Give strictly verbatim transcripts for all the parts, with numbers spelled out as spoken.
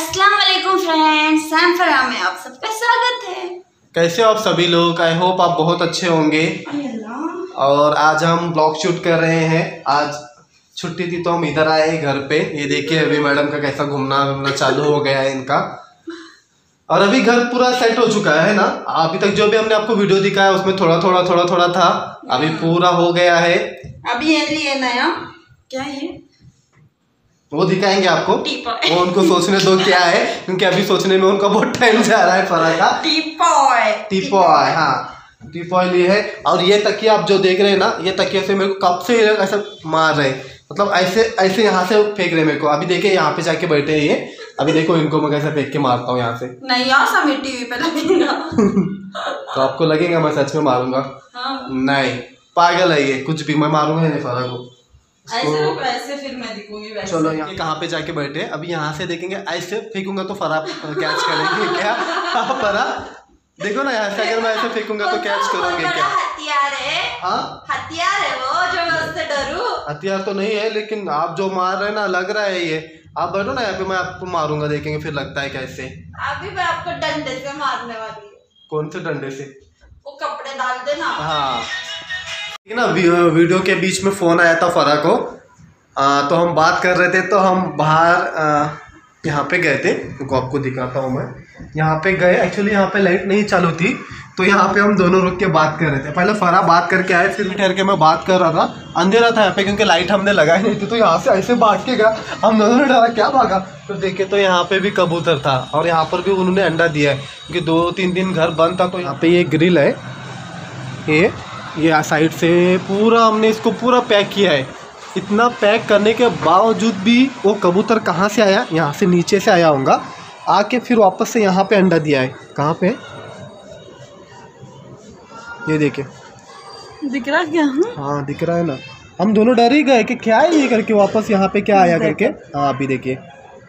अस्सलाम वालेकुम friends, Sam फरा में आप सबका स्वागत है। कैसे हो आप सभी लोग? आई होप आप बहुत अच्छे होंगे। और आज हम ब्लॉग शूट कर रहे हैं। आज छुट्टी थी तो हम इधर आए घर पे। ये देखिए अभी मैडम का कैसा घूमना घूमना चालू हो गया है इनका। और अभी घर पूरा सेट हो चुका है ना। अभी तक जो भी हमने आपको वीडियो दिखाया उसमें थोड़ा थोड़ा थोड़ा थोड़ा था, अभी पूरा हो गया है। अभी ये लिए नया क्या है वो दिखाएंगे आपको, वो उनको सोचने दो क्या है, क्योंकि अभी सोचने में उनका बहुत टाइम जा रहा है। फरा का टीपॉय टीपॉय हाँ टीपॉय लिए है। और ये तकिया आप जो देख रहे हैं ना, ये तकिया से मेरे को कब से ऐसे मार रहे, मतलब ऐसे ऐसे यहाँ से फेंक रहे मेरे को। अभी देखिए यहाँ पे जाके बैठे हैं ये। अभी देखो इनको मैं कैसे फेंक के मारता हूँ यहाँ से। नहीं यार टीवी पे लगेगा तो आपको लगेगा मैं सच में मारूंगा। हाँ। नहीं पागल है ये, कुछ भी मैं मारूंगा नहीं फरा को। ऐसे वैसे फिर मैं दिखूंगी वैसे। चलो यहाँ कहाँ पे जाके बैठे, अभी यहाँ से देखेंगे ऐसे फेंकूंगा तो फरा कैच करेंगे क्या? हाँ फरा देखो ना, यहाँ से अगर मैं ऐसे फेंकूंगा तो कैच करोगे क्या? हथियार है। हाँ हथियार है वो जो मैं उससे डरूं। हथियार तो नहीं है, लेकिन आप जो मार रहे हैं ना लग रहा है ये। आप बैठो ना यहाँ पे, मैं आपको मारूंगा, देखेंगे फिर लगता है कैसे। अभी मैं आपको डंडे से मारने वाली हूँ। कौन से डंडे से? वो कपड़े डाल देना। हाँ ना, वीडियो के बीच में फ़ोन आया था फरा को। आ, तो हम बात कर रहे थे, तो हम बाहर यहाँ पे गए थे। तो आपको दिखाता हूँ मैं। यहाँ पे गए, एक्चुअली यहाँ पे लाइट नहीं चालू थी, तो यहाँ पे हम दोनों रुक के बात कर रहे थे। पहले फरा बात करके आए, फिर ठहर के मैं बात कर रहा था। अंधेरा था यहाँ पे क्योंकि लाइट हमने लगाई नहीं थी, तो यहाँ से ऐसे भाग के गया। हम दोनों ने डरा क्या भागा, तो देखे तो यहाँ पे भी कबूतर था और यहाँ पर भी उन्होंने अंडा दिया है, क्योंकि दो तीन दिन घर बंद था। तो यहाँ पे ये ग्रिल है, ये ये साइड से पूरा हमने इसको पूरा पैक किया है। इतना पैक करने के बावजूद भी वो कबूतर कहाँ से आया, यहाँ से नीचे से आया होगा, आके फिर वापस से यहाँ पे अंडा दिया है। कहाँ पे ये देखे, दिख रहा क्या? हाँ दिख रहा है ना। हम दोनों डर ही गए कि क्या है ये करके, वापस यहाँ पे क्या आया करके। हाँ अभी देखिए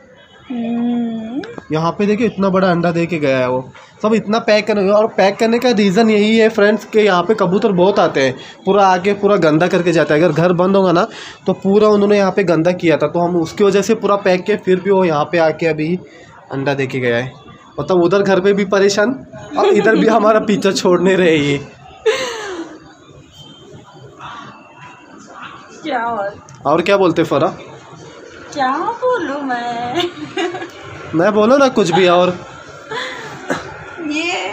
यहाँ पे देखिए इतना बड़ा अंडा दे के गया है वो। सब इतना पैक करने, और पैक करने का रीज़न यही है फ्रेंड्स कि यहाँ पे कबूतर बहुत आते हैं, पूरा आके पूरा गंदा करके जाता है। अगर घर बंद होगा ना तो पूरा उन्होंने यहाँ पे गंदा किया था, तो हम उसकी वजह से पूरा पैक किए। फिर भी वो यहाँ पे आके अभी अंडा दे के गया है। मतलब उधर घर पे भी परेशान और इधर भी हमारा पीछा छोड़ने रहे ये। क्या और और क्या बोलते फरा? क्या बोलूं मैं? मैं बोलो ना कुछ भी। और ये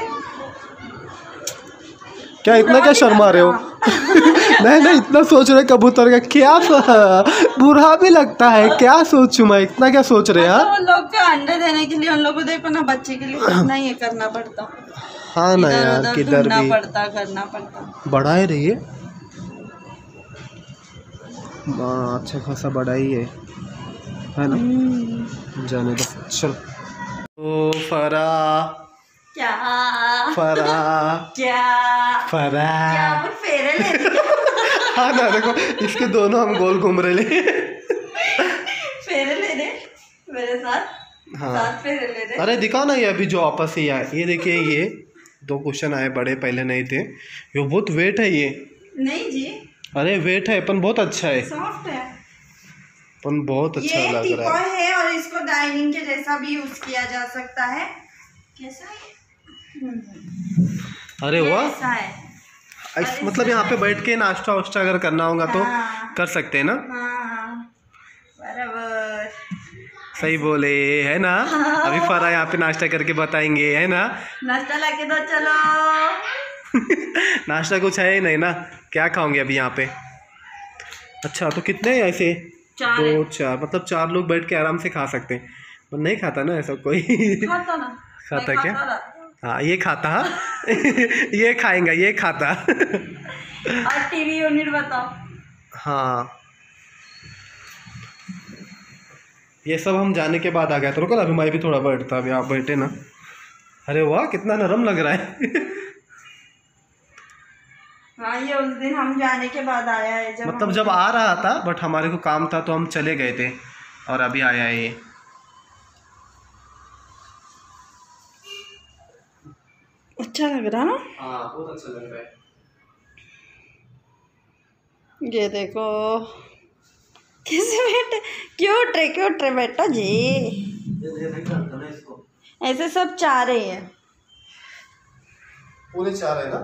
क्या इतना क्या शर्मा रहे हो? नहीं नहीं इतना सोच रहे कबूतर का क्या बुरा भी लगता है, क्या सोचूं मैं, इतना क्या सोच रहे हैं? उन लोग को अंडे देने के लिए उन लोग को देखो ना, बच्चे के लिए कितना ये करना पड़ता। हाँ ना यार, किधर भी पड़ता करना पड़ता। बड़ा है रही है, अच्छा खासा बड़ा ही है है ना। जाने दो चल। ओ फरा क्या फरा क्या फरा क्या फेरे ले रही? हाँ ना देखो, इसके दोनों हम गोल घूम रहे ले। फेरे ले रहे मेरे साथ। हाँ साथ फेरे ले रहे। अरे दिखाओ ना, ये अभी जो आपस ही आए, ये देखिए ये दो क्वेश्चन आए बड़े, पहले नहीं थे। ये बहुत वेट है ये। नहीं जी, अरे वेट है अपन, बहुत अच्छा है, सॉफ्ट है अपन, बहुत अच्छा ये लग रहा है। है और इसको डाइनिंग के जैसा भी यूज किया जा सकता है। कैसा है? अरे वाह, है मतलब यहाँ पे बैठ के नाश्ता वाश्ता अगर करना होगा तो हाँ, कर सकते हैं ना। हाँ, बराबर सही बोले है ना। हाँ, अभी फरा यहाँ पे नाश्ता करके बताएंगे है ना। नाश्ता लाके दो चलो। नाश्ता कुछ है ही नहीं ना, क्या खाओगे अभी यहाँ पे? अच्छा तो कितने ऐसे? चार दो चार, मतलब चार लोग बैठ के आराम से खा सकते हैं। पर नहीं खाता ना ऐसा कोई। खाता ना, खाता क्या? हाँ ये खाता, हाँ ये खाएंगा, ये खाता। और टीवी यूनिट बताओ। हाँ ये सब हम जाने के बाद आ गया। तो रुको ना, अभी मैं भी थोड़ा बैठता, अभी आप बैठे ना। अरे वाह कितना नरम लग रहा है। हाँ ये उस दिन हम जाने के बाद आया है, जब मतलब जब आ रहा था, बट हमारे को काम था तो हम चले गए थे, और अभी आया है ये। अच्छा लग रहा ना? हाँ बहुत अच्छा लग रहा है। ये देखो कैसे बैठे, क्यूट रे क्यूट रे बेटा जी। ऐसे सब चार ही है, पूरे चार है ना।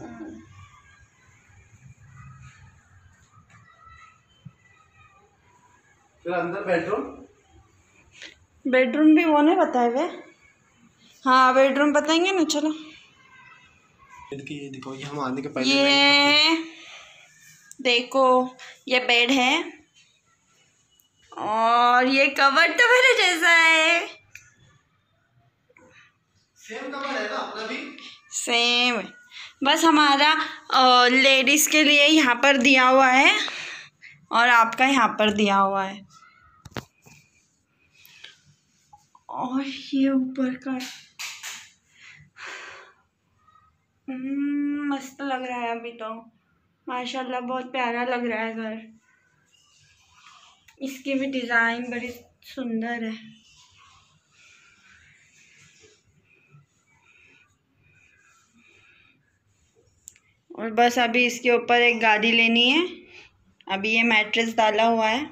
फिर अंदर बेडरूम, बेडरूम भी वो नहीं बताए वे। हाँ बेडरूम बताएंगे ना, चलो। ये देखो, ये हम आने के पहले ये देखो, ये बेड है और ये कवर तो मेरे जैसा है। सेम कवर है ना अपना भी, सेम, बस हमारा लेडीज के लिए यहाँ पर दिया हुआ है और आपका यहाँ पर दिया हुआ है। और ये ऊपर का हम्म, मस्त लग रहा है अभी तो, माशाल्लाह बहुत प्यारा लग रहा है घर। इसकी भी डिज़ाइन बड़ी सुंदर है। और बस अभी इसके ऊपर एक गादी लेनी है। अभी ये मैट्रेस डाला हुआ है,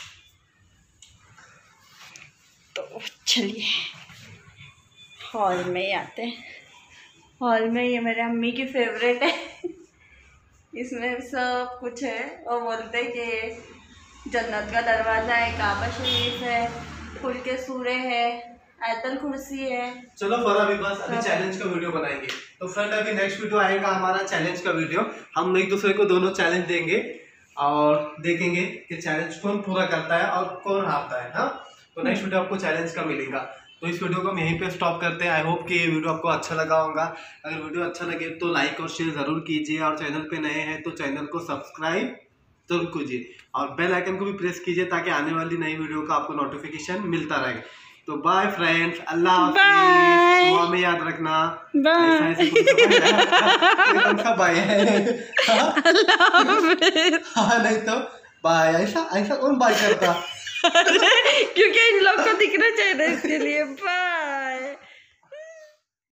तो चलिए हॉल में ही आते हैं। हॉल में ये मेरे अम्मी की फेवरेट है। इसमें सब कुछ है और बोलते हैं कि जन्नत का दरवाज़ा है, काबा शरीफ है, फूल के सूरे है, आयतल कुर्सी है। चलो फिर अभी बस अभी चैलेंज का वीडियो बनाएंगे। तो फ्रेंड अभी नेक्स्ट वीडियो आएगा हमारा चैलेंज का वीडियो। हम एक दूसरे को दोनों चैलेंज देंगे और देखेंगे कि चैलेंज कौन पूरा करता है और कौन हारता है। हाँ, तो नेक्स्ट वीडियो आपको चैलेंज का मिलेगा। तो इस वीडियो को हम यहीं पे स्टॉप करते हैं। आई होप कि ये वीडियो आपको अच्छा लगा होगा। अगर वीडियो अच्छा लगे तो लाइक और शेयर ज़रूर कीजिए और चैनल पे नए हैं तो चैनल को सब्सक्राइब जरूर कीजिए और बेल आइकन को भी प्रेस कीजिए ताकि आने वाली नई वीडियो का आपको नोटिफिकेशन मिलता रहे। तो बाय फ्रेंड्स, अल्लाह हाफिज़, दुआ में याद रखना। बाय बाय है, हाँ नहीं तो बाय, ऐसा ऐसा कौन बाय करता? क्योंकि इन लोग को दिखना चाहिए इसके लिए। बाय।